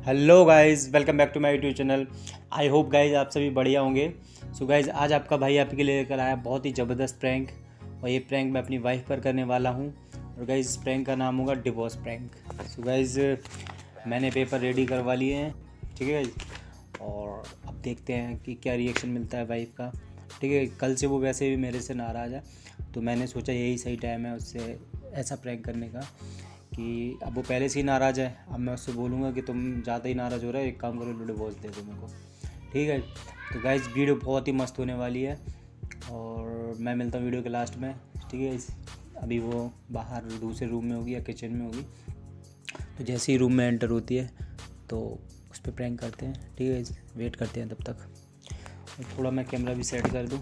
Hello guys, welcome back to my YouTube channel. I hope guys आप सभी बढ़िया होंगे। सो गाइस आज आपका भाई आपके लिए लेकर आया बहुत ही ज़बरदस्त प्रैंक, और ये प्रैंक मैं अपनी वाइफ पर करने वाला हूँ। और गाइस इस प्रैंक का नाम होगा डिवोर्स प्रैंक। सो गाइस मैंने पेपर रेडी करवा लिए हैं, ठीक है गाइस, और अब देखते हैं कि क्या रिएक्शन मिलता है वाइफ का। ठीक है, कल से वो वैसे भी मेरे से नाराज़ है, तो मैंने सोचा यही सही टाइम है उससे ऐसा प्रैंक करने का कि अब वो पहले से ही नाराज़ है। अब मैं उससे बोलूँगा कि तुम ज़्यादा ही नाराज़ हो रहा है, एक काम करो डिवोर्स दे दो मेरे को। ठीक है, तो गाइस वीडियो बहुत ही मस्त होने वाली है और मैं मिलता हूँ वीडियो के लास्ट में। ठीक है, अभी वो बाहर दूसरे रूम में होगी या किचन में होगी, तो जैसे ही रूम में एंटर होती है तो उस पर प्रैंक करते हैं। ठीक है, वेट करते हैं तब तक। और थोड़ा मैं कैमरा भी सेट कर दूँ।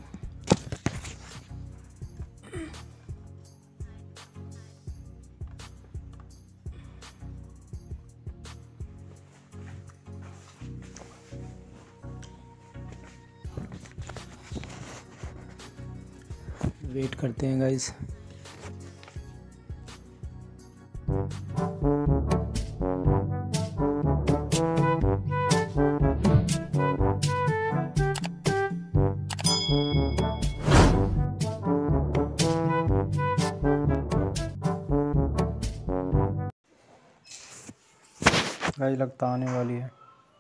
वेट करते हैं गाइस। गाइस लगता आने वाली है।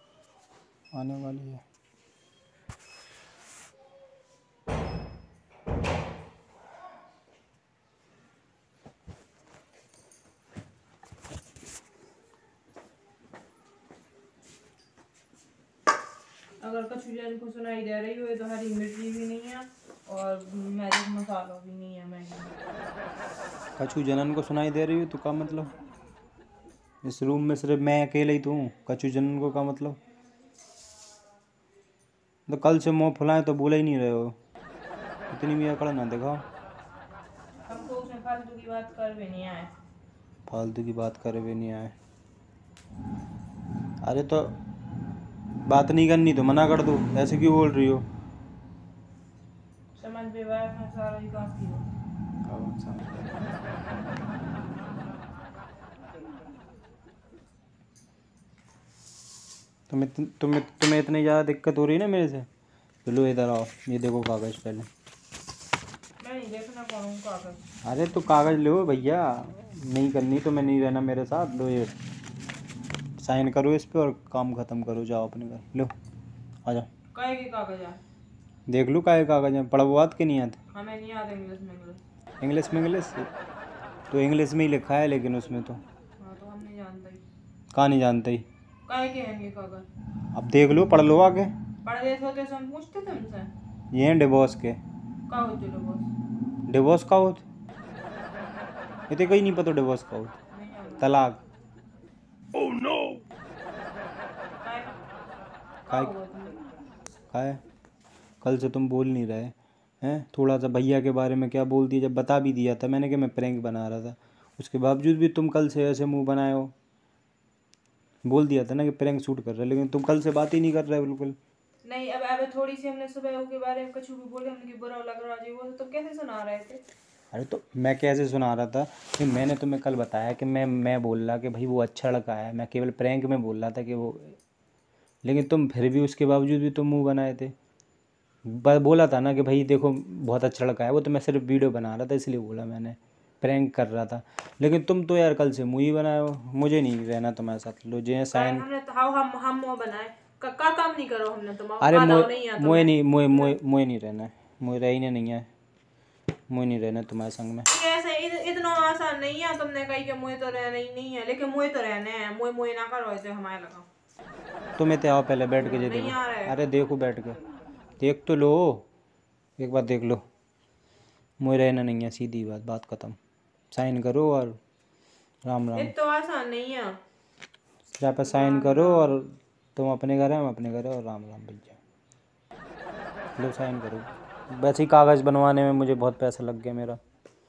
अगर कचौड़ी को सुनाई दे रही हो तो हरी मिर्ची भी नहीं है और मैजिक मसाला भी नहीं है मैगी। कछु जनन को सुनाई दे रही हो तो क्या मतलब? इस रूम में सिर्फ मैं अकेले ही तो हूँ। कछु जनन को क्या मतलब? तो कल से मुँह फुलाए तो बोला ही नहीं रहे हो। इतनी भी अकड़ ना दिखाओ। हमको उसमें फालतू की बात कर भी नहीं आए। फालतू की बात करे भी नहीं आए। अरे तो बात नहीं करनी तो मना कर दो, ऐसे क्यों बोल रही हो? समझ में आया मैं सारा ही काफी हो। तुम्हें इतनी ज़्यादा दिक्कत हो रही है ना मेरे से, तो लो इधर आओ, ये देखो कागज़ पहले। मैं नहीं देखना पाऊँ कागज। अरे तो कागज़ लो भैया, नहीं करनी तो मैं नहीं रहना मेरे साथ। लो ये साइन करो इस पे और काम ख़त्म करो, जाओ अपने घर। लो आ जाओ। काय के कागज है? देख लो काय कागज़ हैं, पढ़वात के नहीं आते? हमें नहीं आता इंग्लिश में इंग्लिश तो इंग्लिश में ही लिखा है, लेकिन उसमें तो हाँ तो हम नहीं जानते। कहाँ नहीं जानते ही। काय के हैं ये कागज? अब देख लो, पढ़ लो आगे। पढ़ देते होते तो हम पूछते तुमसे। ये हैं डिवोर्स के। का होते लो बस। डिवोर्स का होत इतने कहीं नहीं पता डिवोर्स का होत? नहीं आता। तलाक। Oh no. काय काय हुआ तुम्हें? काय कल से तुम बोल नहीं रहे हैं? थोड़ा सा भैया के बारे में क्या बोल दिया, जब बता भी दिया था मैंने कि मैं प्रैंक बना रहा था, उसके बावजूद भी तुम कल से ऐसे मुंह बनाए हो। बोल दिया था ना कि प्रैंक शूट कर रहे, लेकिन तुम कल से बात ही नहीं कर रहे बिल्कुल। नहीं अब थोड़ी सी हमने सुबह के बारे में कुछ भी बोले, हमने कि बुरा लग रहा जी वो तो कैसे सुना रहे थे। अरे तो मैं कैसे सुना रहा था कि मैंने तुम्हें कल बताया कि मैं बोल रहा कि भाई वो अच्छा लड़का है, मैं केवल प्रैंक में बोल रहा था कि वो, लेकिन तुम फिर भी उसके बावजूद भी तुम मुंह बनाए थे। बोला था ना कि भाई देखो बहुत अच्छा लड़का है वो, तो मैं सिर्फ वीडियो बना रहा था इसलिए बोला, मैंने प्रैंक कर रहा था। लेकिन तुम तो यार कल से मुँह ही बनाए हो। मुझे नहीं रहना तुम्हारे साथ। लो जे साइन। हमने तो हम वो बनाए का काम नहीं करो हमने तो अरे नहीं आता मुझे मैं। नहीं मुझे नहीं रहना है, मुझे रहने नहीं है, मुझे नहीं रहना तुम्हारे संग में। ऐसे इतना आसान नहीं है। तुमने कही कि मुझे तो रहना ही नहीं है, लेकिन मुझे तो रहने हैं। मुझे मुझे ना करो ऐसे हमारे लगा। तुम इतने आओ पहले बैठ के जे नहीं आ रहा देखो। है। अरे देखो बैठ के, देख तो लो, एक बार देख लो। मुझे रहना नहीं है, सीधी बात, बात ख़त्म। साइन करो और राम राम। तो आसान नहीं है। जहाँ पे साइन करो और तुम अपने घर है, हम अपने घर है, और राम राम भैया। लो साइन करो। वैसे ही कागज़ बनवाने में मुझे बहुत पैसा लग गया मेरा।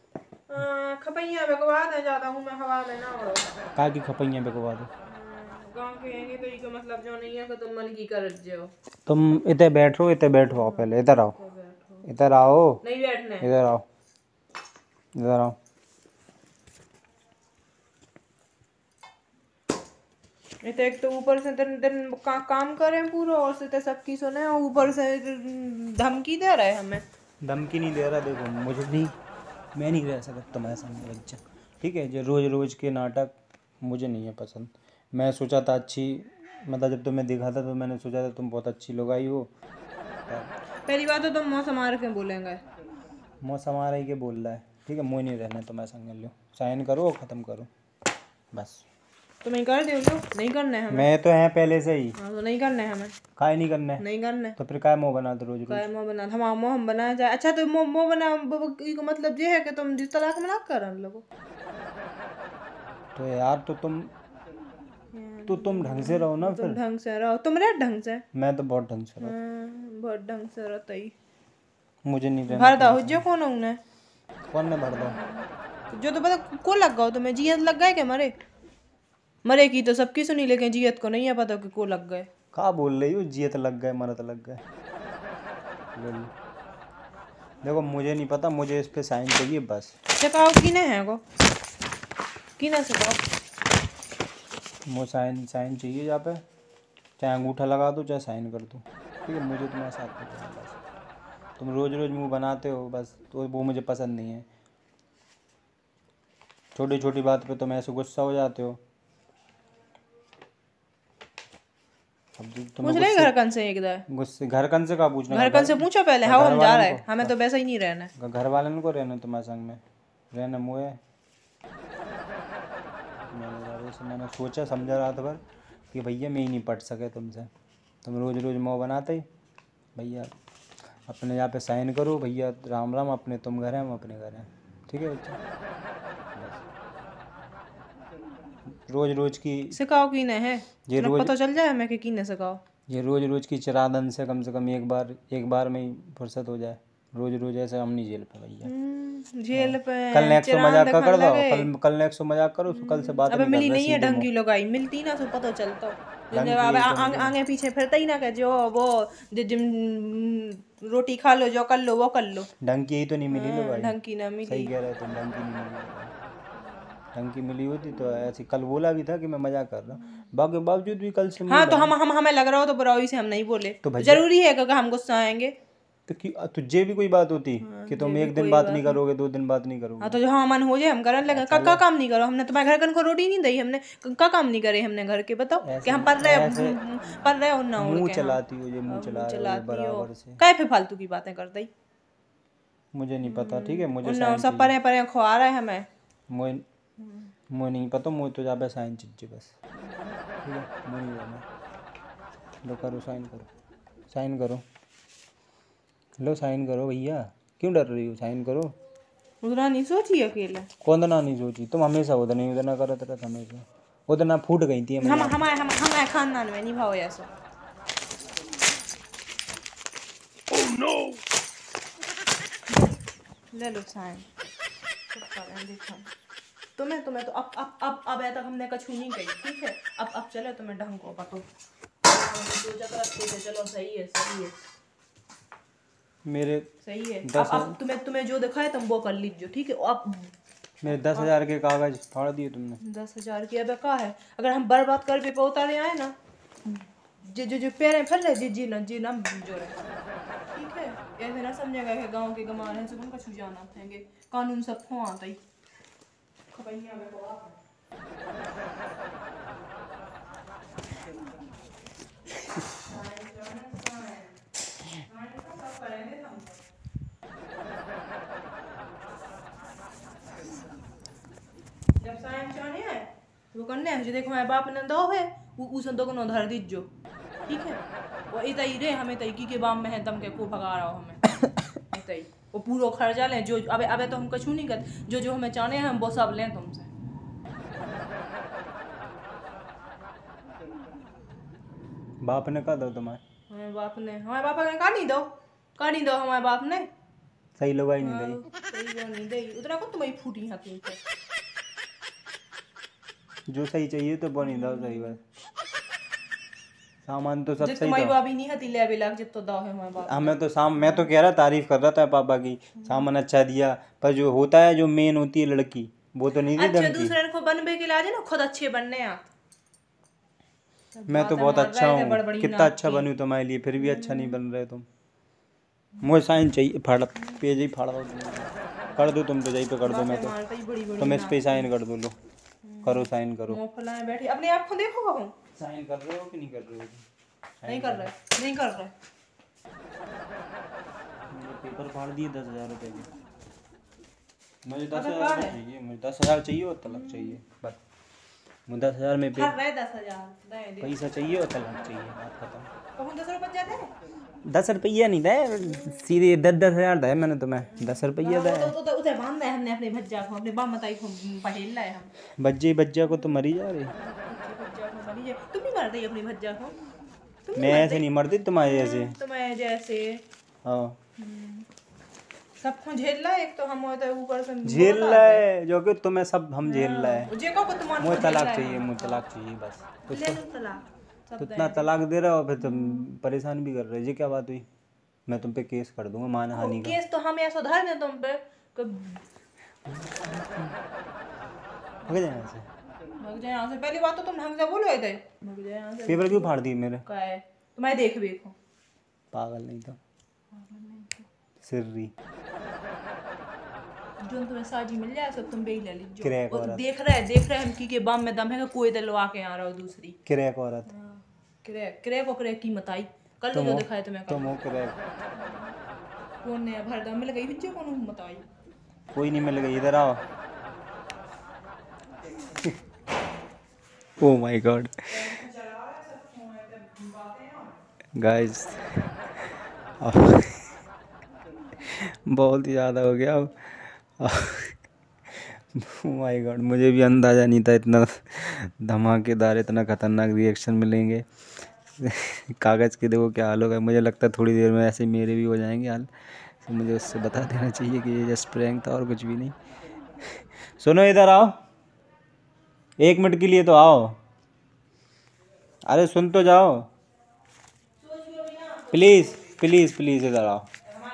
खपैया बकवाद है ज्यादा हूँ मैं, हवा में ना उड़ो। का की खपैया बेकवा दो। गाँव के आएंगे तो ये मतलब जो नहीं है कि तुम मन की कर जाओ। तुम इतने बैठो, आओ पहले इधर आओ, बैठो। इधर आओ, नहीं बैठने। इधर आओ, इधर आओ। ये तो एक तो ऊपर से दिन दिन काम करें पूरा और से तो सबकी सुने और ऊपर से धमकी दे रहे हमें। धमकी नहीं दे रहा, देखो मुझे नहीं, मैं नहीं रह सकता तुम्हारे सामने बच्चा, ठीक है। जो रोज़ रोज़ के नाटक मुझे नहीं है पसंद। मैं सोचा था अच्छी, मतलब जब तुम्हें देखा था तो मैंने सोचा था तुम बहुत अच्छी लोग आई हो। पहली बात तो तुम मौसम मार के बोलेंगे। मौसम आ रही के बोल रहा है, ठीक है। मुझे नहीं रहना तुम्हारे संग, लो साइन करो और ख़त्म करो बस। तुम्हें कर दे लो, नहीं करना है हमें। मैं तो है पहले से ही। हाँ तो नहीं करना है हमें। काय नहीं करना है? नहीं करना है तो फिर काय मुँह बनाते रोज रोज? काय मुँह बना हम मुँह हम बनाया जाए। अच्छा तो मुँह बना को मतलब ये है कि तुम जिस तलाक मनाक कर हम लोगों। तो यार तो तुम ढंग से रहो ना। तुम फिर ढंग से रहो, तुम रह ढंग से। मैं तो बहुत ढंग से रहा, बहुत ढंग से रहता ही। मुझे नहीं रहना। भर दो जो कौन उन्हें कौन ने भर दो? जो तो पता को लग गया तुम्हें जियत लग गए के मरे मरे की तो सबकी सुनी लेकिन जियत को नहीं है पता कि को लग गए। कहाँ बोल रही हो? जियत लग गए मरत लग गए। ले लो। देखो मुझे नहीं पता, मुझे इस पे साइन चाहिए बस। सिखाओ किने है को किने सिखाओ। मुझे साइन चाहिए यहाँ पे, चाहे अंगूठा लगा दो चाहे साइन कर दो, ठीक है। मुझे तुम्हारे साथ में रहना बस। तुम रोज़ रोज़ मुँह बनाते हो बस, तो वो मुझे पसंद नहीं है। छोटी छोटी बात पे तुम ऐसे गुस्सा हो जाते हो। पूछ ले घर कन से एक दाए गुस्से घर कन से का पूछना? घर कन से पूछो पहले। हाँ हम जा रहे हैं, हमें तो वैसा ही नहीं रहना है। घर वाले को रहना तुम्हारे संग में रहना मुझे। मैंने सोचा समझा रात भर कि भैया मैं ही नहीं पढ़ सके तुमसे। तुम रोज़ रोज़ मुँह बनाते ही। भैया अपने यहाँ पे साइन करो, भैया राम राम, अपने तुम घर हैं हम अपने घर हैं, ठीक है बच्चा। रोज़ रोज़ की सिखाओ कीने है ये रोज पता चल जाए हमें कि कीने सिखाओ। ये रोज़ रोज़ की चिरादन से कम एक बार में ही फुर्सत हो जाए। रोज़ रोज़ ऐसे हम नहीं झेल पे भैया। जेल पे कल नेक्स्ट मजाक कर दो, कल नेक्स्ट मजाक करो, कल से बात अबे मिली नहीं है ढंग की लगाई मिलती ना तो पता चलता। अब आगे पीछे फिरता ही ना कि जो वो रोटी खा लो जो कर लो वो कर लो। ढंग की ही तो नहीं मिली लो भाई। ढंग की ना मिली। सही कह रहे तुम, ढंग की नहीं मिली। ढंग की मिली होती तो ऐसी, कल बोला भी था कि मैं मजाक कर रहा हूँ, बावजूद भी कल से। हाँ तो हम हमें लग रहा हो तो बुराई से हम नहीं बोले तो जरूरी है कि हम गुस्सा आएंगे तो तुझे भी कोई बात होती कि तुम एक दिन बात नहीं करोगे, 2 दिन बात नहीं करोगे। हाँ तो जहाँ मन हो जाए हम करने लगे। का काम नहीं करो हमने तुम्हारे घर को रोटी नहीं दी हमने का काम नहीं करे हमने घर के। बताओ कि हम पढ़ रहे हो ना मुंह चलाती हो, ये मुंह चलाती हो काय पे फालतू की बातें करते ही। मुझे नहीं पता, ठीक है। मुझे सब परे परे खुआ रहे हमें। मुझे नहीं पता, मुझे तो जाबे साइन चाहिए बस, ठीक है। मुझे नहीं रहना। लो करो साइन करो लो साइन करो भैया, क्यों डर रही हो? साइन करो। उतना नहीं सोची अकेले। कौन ना नहीं सोची? तुम हमेशा उतना करत रहते, हमेशा उतना फूट गई थी। हमारे खानदान में नहीं भाव ऐसा। ओह नो ले लो साइन। तुम्हें तो अब तक हमने कछु नहीं कही, ठीक है। अब चलो तुम्हें ढंग को पतो चलो सही है मेरे सही है। अब तुम्हें जो दिखा है तुम वो कर लीजिए, ठीक है। अब मेरे 10,000 के कागज फाड़ दिए तुमने। 10,000 की अब क्या है? अगर हम बर्बाद कर पे उतारे आए ना जो पैर फल रहे जी ना जो रहे, ठीक है। ऐसे ना समझेगा कि गांव के गमार हैं सब उनका छू जाना है कानून सब खो आता ही खबैया में को आप जब साइन चाहने है वो करने हैं जो देखो हमारे बाप ने दो है वो संतो को धर दीजो, ठीक है। वो इतना ही रे हमें तरीकी के बाम में है दम के को भगा रहा हो हमें इतना ही वो पूरा खर्चा लें जो अबे तो हम कुछ नहीं करते जो हमें चाहने हैं हम वो सब लें तुमसे। बाप ने कहा दो तुम्हारे? हमारे बाप ने काट नहीं दो हमारे बाप ने सही लगाई नहीं दी। सही नहीं दी उतना को तुम्हारी फूटी हाथ में जो सही चाहिए तो बनी दो सही बस। सामान तो सब सही था। तुम्हारी भाभी नहीं हती ले लाख जित तो दाव है हमारे बाप। हमें तो मैं तो कह रहा, तारीफ कर रहा था पापा की, सामान अच्छा दिया, पर जो होता है जो मेन होती है लड़की वो तो नहीं दी। अच्छा दूसरे को बनबे के लाजे ना खुद अच्छे बनने आ मैं तो बहुत अच्छा हूँ, कितना अच्छा बनूँ तुम्हारे लिए, फिर भी अच्छा नहीं बन रहे तुम। मुझे साइन चाहिए, फाड़ पेज ही फाड़ दो, कर दो तुम तो, यही पे कर दो, मैं तो तुम इस पे साइन कर दो, लो करो साइन करो। बैठी अपने आप को देखो कहूँ साइन कर रहे हो कि नहीं कर रहे हो? नहीं कर रहे, नहीं कर रहे। मेरे पेपर फाड़ दिए 10,000 रुपये के। मुझे 10,000 चाहिए, मुझे 10,000 चाहिए और तलाक चाहिए बस। मुझे 10,000 में 10,000 पैसा चाहिए और तलाक चाहिए, बात खत्म। 10 रुपया नहीं दे, सीधे 10,000 दे मैंने तुम्हें, 10 रुपया दे। उसे बांधा है हमने अपने भज्जा को, अपने बाप मताई को पहेल लाए हम। बज्जा को तो मरी जा रही। तुम नहीं मारते अपनी भज्जा को? मैं ऐसे नहीं मरती तुम्हारे जैसे। तुम्हारे जैसे हाँ सबको झेल रहा है, एक तो हम होता है ऊपर से झेल रहा है, जो कि तुम्हें सब हम झेल रहा है। मुझे तलाक चाहिए, मुझे तलाक चाहिए बस। तो इतना तलाक दे रहा हो, फिर तुम परेशान भी कर रहे हो। ये क्या बात हुई? मैं तुम पे केस कर दूंगा मानहानि का। केस तो हम ऐसा धर दें तुम पे, भाग जाए यहाँ से, भाग जाए यहाँ से। पहली बात तो तुम ढंग से बोलो थे, भाग जाए यहाँ से। पेपर क्यों फाड़ दिए मेरे? क्या है तुम्हारे देख देखो, पागल नहीं था सिर्री। जो तुम्हें साजी मिल जाए सब तुम भी ले लीजिए। क्रैक औरत देख रहे हम की के बाम में दम है, कोई दिलवा के आ रहा हो दूसरी क्रैक औरत। क्रैक को क्रैक की मताई कल तो जो दिखाए तुम्हें तुम हो क्रैक। कौन ने भर दम मिल गई बिच्चे कौन मताई? कोई नहीं मिल गई, इधर आओ। ओह माय गॉड गाइस, बहुत ही ज़्यादा हो गया अब। ओह माय गॉड, मुझे भी अंदाज़ा नहीं था इतना धमाकेदार, इतना ख़तरनाक रिएक्शन मिलेंगे। कागज़ के देखो क्या हाल होगा। मुझे लगता है थोड़ी देर में ऐसे मेरे भी हो जाएंगे हाल, तो मुझे उससे बता देना चाहिए कि ये जस्ट प्रैंक था और कुछ भी नहीं। सुनो इधर आओ, 1 मिनट के लिए तो आओ। अरे सुन तो जाओ, प्लीज़ प्लीज़ प्लीज़ इधर आओ।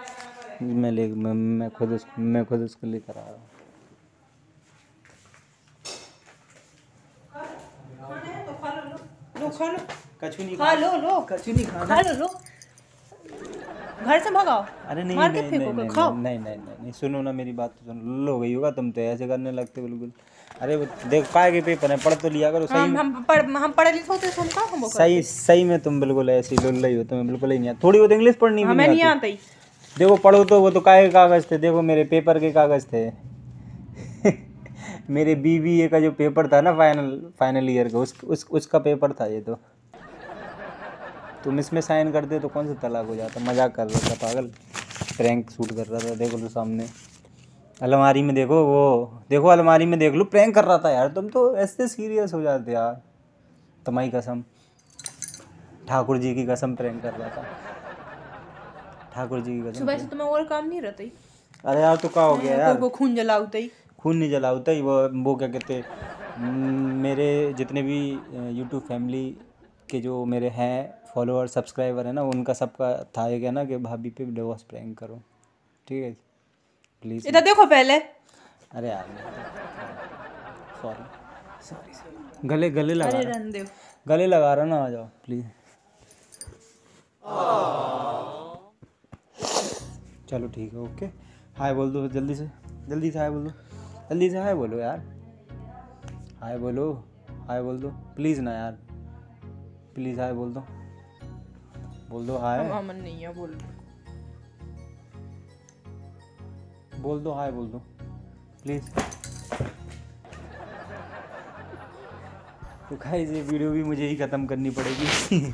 मैं खुद उसको लेकर आ रहा हूँ। कछु नहीं खा लो कछु नहीं खाना। खा लो घर से भगाओ। अरे नहीं मार के नहीं फेंको, नहीं, खाओ। नहीं नहीं नहीं नहीं, सुनो ना मेरी बात तो सुनो। लो गई होगा, तुम तो ऐसे करने लगते बिल्कुल। अरे वो देखो काय के पेपर है, पढ़ तो लिया करो। सही हम पढ़े लिखे होते तो हम का हम सही में तुम बिल्कुल ऐसी लुल रही हो, तुम्हें बिल्कुल ही नहीं आता। थोड़ी बहुत इंग्लिश पढ़नी भी हमें नहीं आता ही। देखो पढ़ो तो, वो तो काय के कागज़ थे, देखो मेरे पेपर के कागज़ थे। मेरे BBA का जो पेपर था ना, फाइनल ईयर का, उसका पेपर था ये। तो तुम इसमें साइन करते तो कौन सा तलाक हो जाता? मजाक कर रहा था पागल, प्रैंक शूट कर रहा था। देखो लो सामने अलमारी में, देखो वो देखो अलमारी में देख लो, प्रैंक कर रहा था यार। तुम तो ऐसे सीरियस हो जाते यार, तुम्हारी कसम, ठाकुर जी की कसम, प्रैंक कर रहा था ठाकुर जी की कसम। सुबह से तुम्हें और काम नहीं रहता ही? अरे यार तो क्या हो गया यार? को खून जलाउता ही? खून नहीं जलाउता ही, वो क्या कहते, मेरे जितने भी यूट्यूब फैमिली के जो मेरे हैं फॉलोअर सब्सक्राइबर है ना, उनका सबका था ये कहना कि भाभी पे डिवोर्स प्रैंक करो, ठीक है प्लीज़। इधर देखो पहले। अरे यार सॉरी गले लगा रहा, गले लगा रहा ना, आ जाओ प्लीज़। चलो ठीक है, ओके। हाय बोल दो जल्दी से हाय बोल दो, जल्दी से हाय बोलो यार, हाय बोलो प्लीज़ ना यार, प्लीज़ हाय बोल दो हाय। मन नहीं है, बोल दो हाय, बोल दो प्लीज़। तो गाइस ये वीडियो भी मुझे ही ख़त्म करनी पड़ेगी।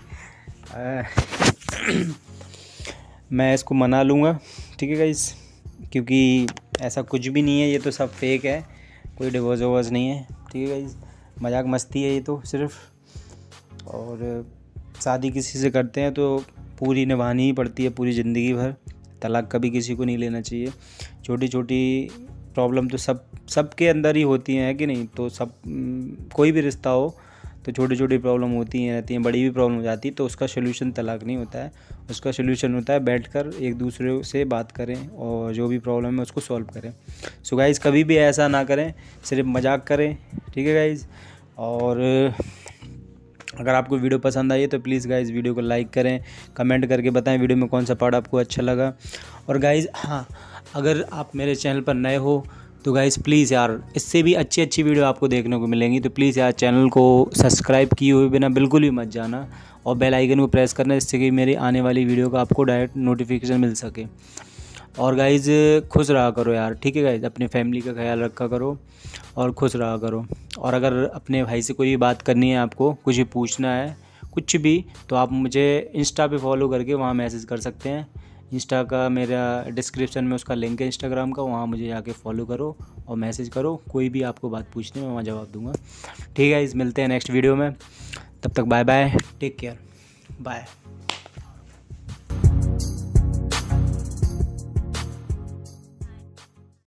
मैं इसको मना लूँगा, ठीक है गाइस, क्योंकि ऐसा कुछ भी नहीं है, ये तो सब फेक है, कोई डिवोर्स वोर्स नहीं है, ठीक है गाइस, मजाक मस्ती है ये तो सिर्फ। और शादी किसी से करते हैं तो पूरी निभानी ही पड़ती है, पूरी ज़िंदगी भर। तलाक कभी किसी को नहीं लेना चाहिए। छोटी छोटी प्रॉब्लम तो सबके अंदर ही होती हैं, है कि नहीं? तो कोई भी रिश्ता हो तो छोटी छोटी प्रॉब्लम होती हैं, रहती हैं, बड़ी भी प्रॉब्लम हो जाती है, तो उसका सलूशन तलाक नहीं होता है। उसका सलूशन होता है बैठकर एक दूसरे से बात करें और जो भी प्रॉब्लम है उसको सॉल्व करें। सो गाइज़ कभी भी ऐसा ना करें, सिर्फ मजाक करें, ठीक है गाइज़। और अगर आपको वीडियो पसंद आई है तो प्लीज़ गाइज़ वीडियो को लाइक करें, कमेंट करके बताएं वीडियो में कौन सा पार्ट आपको अच्छा लगा। और गाइज़ हाँ, अगर आप मेरे चैनल पर नए हो तो गाइज़ प्लीज़ यार, इससे भी अच्छी अच्छी वीडियो आपको देखने को मिलेंगी, तो प्लीज़ यार चैनल को सब्सक्राइब किए हुए बिना बिल्कुल भी मत जाना और बेल आइकन को प्रेस करना, जिससे कि मेरी आने वाली वीडियो का आपको डायरेक्ट नोटिफिकेशन मिल सके। और गाइज़ खुश रहा करो यार, ठीक है गाइज़, अपनी फैमिली का ख्याल रखा करो और खुश रहा करो। और अगर अपने भाई से कोई भी बात करनी है, आपको कुछ भी पूछना है कुछ भी, तो आप मुझे इंस्टा पे फॉलो करके वहाँ मैसेज कर सकते हैं। इंस्टा का मेरा डिस्क्रिप्शन में उसका लिंक है इंस्टाग्राम का, वहाँ मुझे जाके फॉलो करो और मैसेज करो, कोई भी आपको बात पूछनी है मैं वहाँ जवाब दूँगा। ठीक है गाइज़, मिलते हैं नेक्स्ट वीडियो में, तब तक bye bye, take care, bye.